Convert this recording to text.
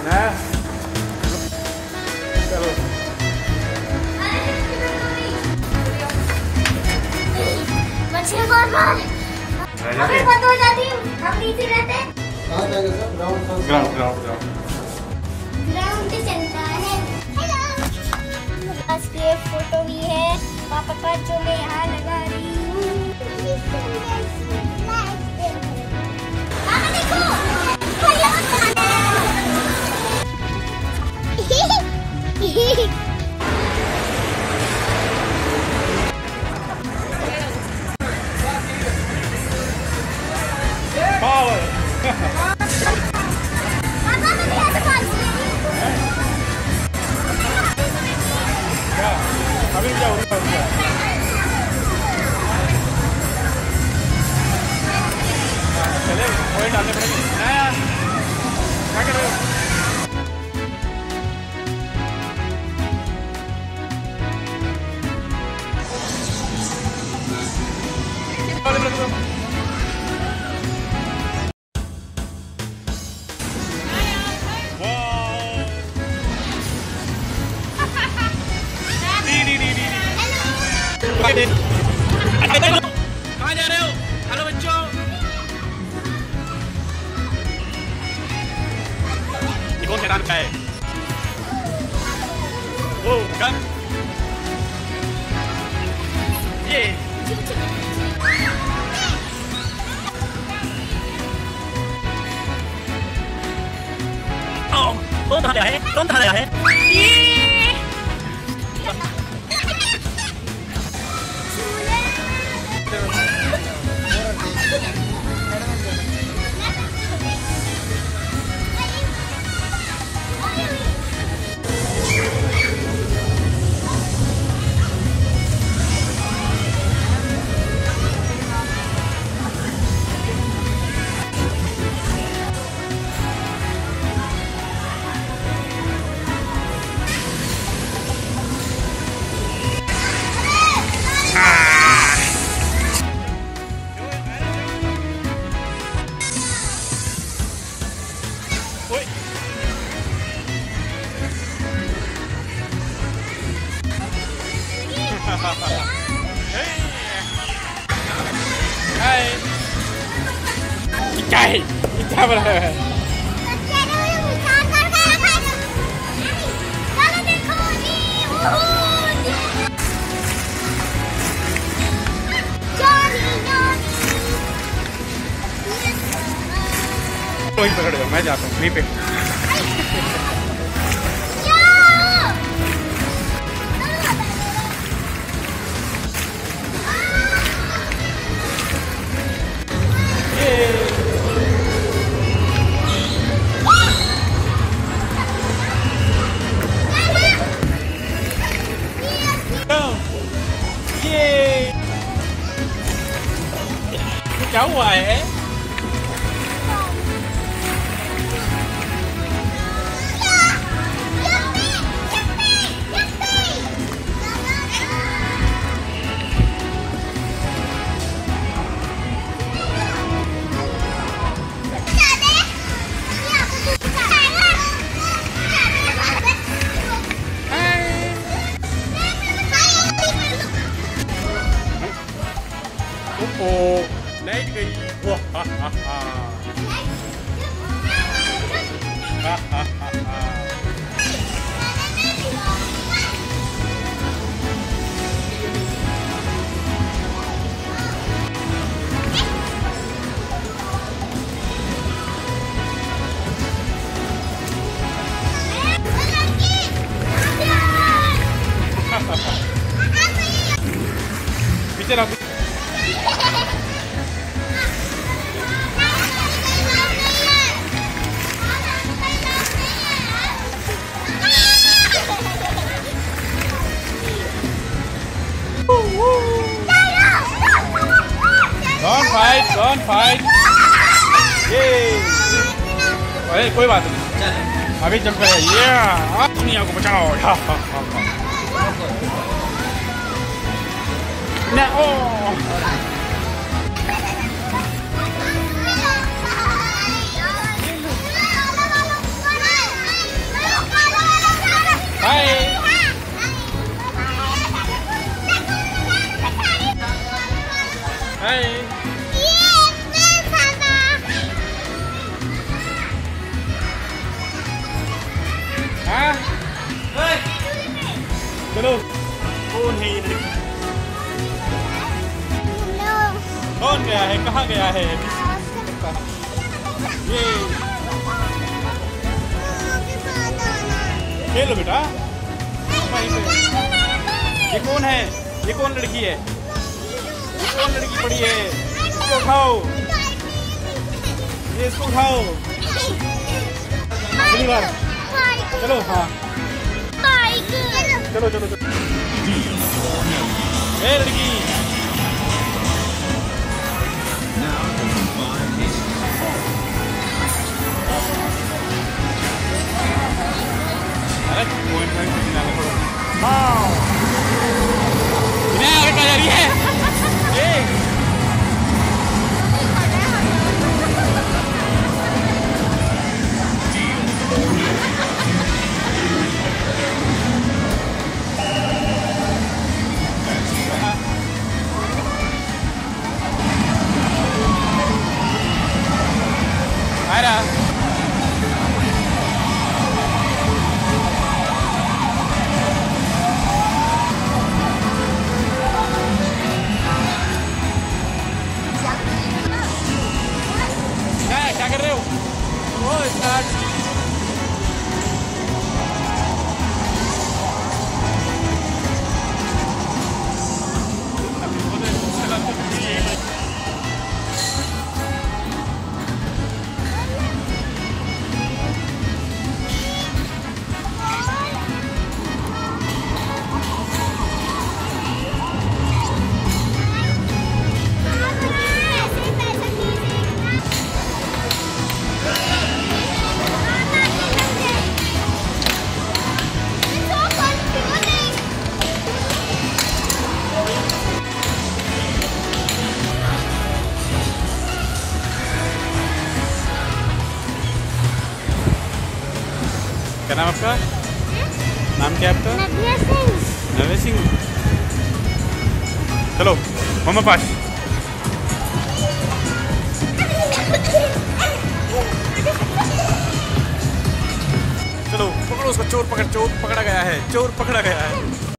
चलो मछली बहुत अभी बंद हो जाती हम नीचे रहते। कहाँ जाएगा सर? ग्राउंड पे चलता है। हेलो बस ये फोटो भी है पापा का जो मैं यहाँ लगा रही हूँ। पापा देखो अभी क्या हो रहा है? चले पॉइंट डालने पड़ेंगे। क्या कर रहे हो? कहाँ जा रहे हो? हेलो बच्चों। ये कौन हैरान का है? ओ कम ये कौन कहाँ गया है? कौन कहाँ गया है? क्या बना है? वहीं पकड़ दो, मैं जाता हूँ वहीं पे। क्या हुआ है? लाइट गई। पीछे रहो। Don't fight. ये अरे कोई बात नहीं, अभी जंप करे। ये आप दुनिया को बचाओ। ना ओ चलो, कौन है ये लड़की? कौन गया है? कहाँ गया है? ये खेलो बेटा। ये कौन है? ये कौन लड़की है? ये कौन लड़की पड़ी है? इसको उठाओ, ये इसको उठाओ। अगली बार चलो। हाँ चलो चलो चलो। ए लड़की, अरे हाँ इन्हें आगे कहा जा रही है। आयरा क्या कर रहे हो? ओ स्टार्ट। क्या नाम आपका? नाम क्या आपका? नव्या सिंह। नव्या सिंह। चलो मम्मा पास। चलो पकड़ो उसको। चोर पकड़ा गया है। चोर पकड़ा गया है।